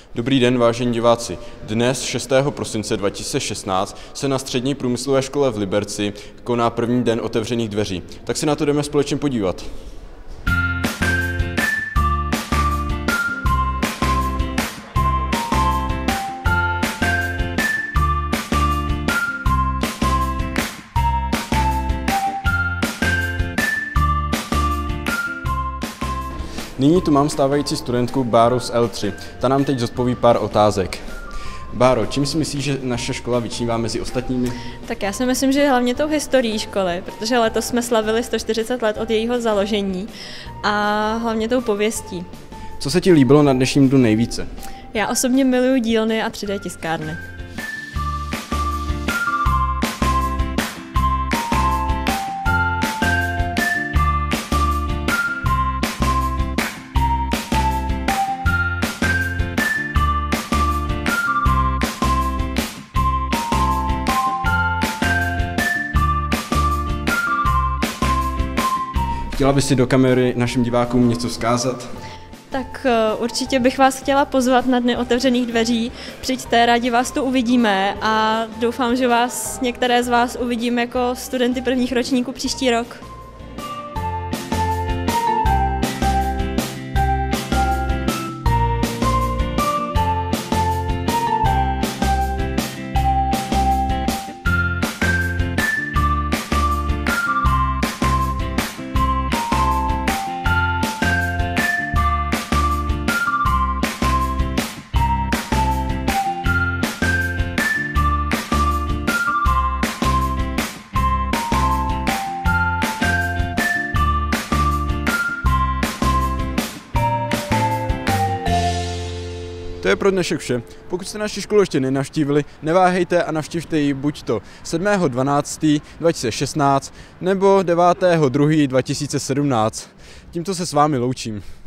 Dobrý den, vážení diváci. Dnes, 6. prosince 2016, se na Střední průmyslové škole v Liberci koná první den otevřených dveří. Tak se na to jdeme společně podívat. Nyní tu mám stávající studentku Báru z L3. Ta nám teď zodpoví pár otázek. Báro, čím si myslíš, že naše škola vyčnívá mezi ostatními? Tak já si myslím, že hlavně tou historií školy, protože letos jsme slavili 140 let od jejího založení a hlavně tou pověstí. Co se ti líbilo na dnešním dnu nejvíce? Já osobně miluju dílny a 3D tiskárny. Chtěla bys si do kamery našim divákům něco vzkázat? Tak určitě bych vás chtěla pozvat na Dny otevřených dveří. Přijďte, rádi vás tu uvidíme a doufám, že některé z vás uvidím jako studenty prvních ročníků příští rok. To je pro dnešek vše. Pokud jste naši školu ještě nenavštívili, neváhejte a navštivte ji buď to 7.12.2016 nebo 9.2.2017. Tímto se s vámi loučím.